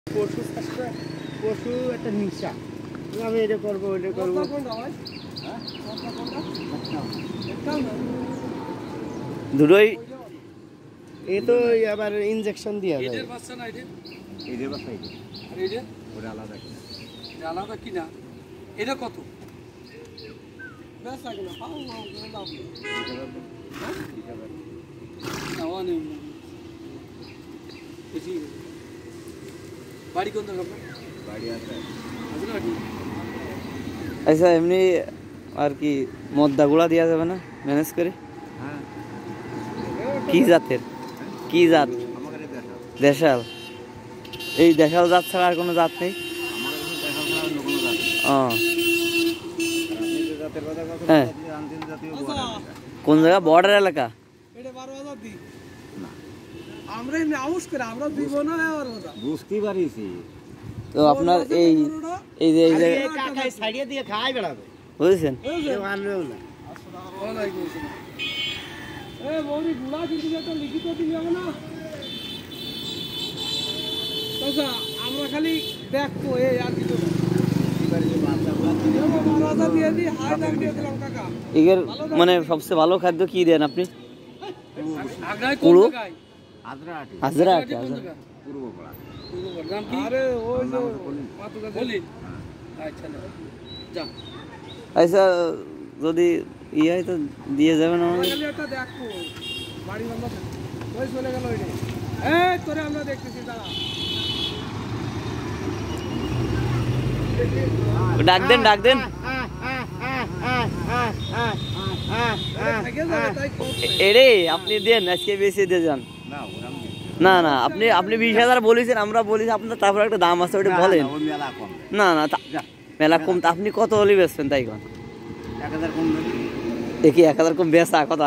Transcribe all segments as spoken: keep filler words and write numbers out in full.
পশু চাষটা পশু একটা নিশা, আমি এটা করবো ওইটা করবো। দুটোই এ তো আবার ইনজেকশন দিয়া যায়। এটার বাচ্চা না এটা? এটার বাচ্চা এটা। আর এটা? ওটা আলাদা কিনা। এটা আলাদা কিনা? এটা কত? বেশ লাগে না, পাও পাও করে দাও। হ্যাঁ? নাও নেই। বেশি। বাড়ি কোন জায়গা আপনার? বাড়ি আছে। আছে নাকি? আচ্ছা এমনি আর কি মদ্দাগুলা দেওয়া যাবে না ম্যানেজ করে? হ্যাঁ। কি জাতের? কি জাত? আমাদের দেশাল। দেশাল। এই দেশাল জাত ছাড়া আর কোনো জাত নেই? আমাদের দেশাল ছাড়া অন্য কোনো জাত নেই। ও। আপনি যে জাতের কথা কথা হ্যাঁ। আপনি আনছেন জাতীয় বর্ডার। কোন জায়গা? বর্ডার এলাকা? এটা বারো হাজার দি। না। আমরা এমনি আউস করে আমরা দিব না আর ওটা। বুঝতে পারিছি। তো আপনার এই এই যে এই যে কাকাই সাইডে দিয়ে খাই বেড়াবে। বুঝছেন? কেউ আনবেও না। আসসালামু আলাইকুম। এ বৌদি গুলা কিন্তু একটা লিখিত দিবি হবে না? আচ্ছা আমরা খালি দেখবো এই আর কিছু না। বারো হাজার দিয়ে দিই, হাই দাম দিয়ে দিলাম কাকা। এর মানে সবচেয়ে ভালো খাদ্য কি দেন আপনি? আগ্রায় কোন জায়গায়? আদ্রাটি। হাজরাটি। পূর্বপাড়া। পূর্বপাড়া। নাম কি? আরে ওই যে পাতুকা বলি। আচ্ছা না। যা। আচ্ছা যদি ইয়ে হয় তো দিয়ে যাবেন আমাকে। খালি একটা দেখো। বাড়ি বন্ধ থাকে। ওই চলে গেল ওইটা। এই তোরে আমরা দেখতেছি দাঁড়া। ডাক দেন ডাক দেন। এরে আপনি দেন আজকে বেশি দিয়ে যান। না না আপনি আপনি বিশ হাজার বলেছেন, আমরা বলেছি আপনার তারপর একটা দাম আছে ওটা বলেন। না না মেলা কম। আপনি কত হলে বেচবেন তাই কোন? এক হাজার কম দেন। দেখি এক হাজার কম বেচা কথা।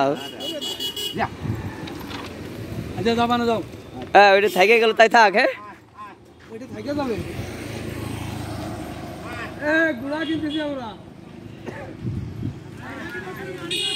আচ্ছা যাবা না যাও। হ্যাঁ ওইটা থেকে গেল তাই থাক। হ্যাঁ ওইটা থেকে যাবে। এ গুড়া কিনতেছি আমরা।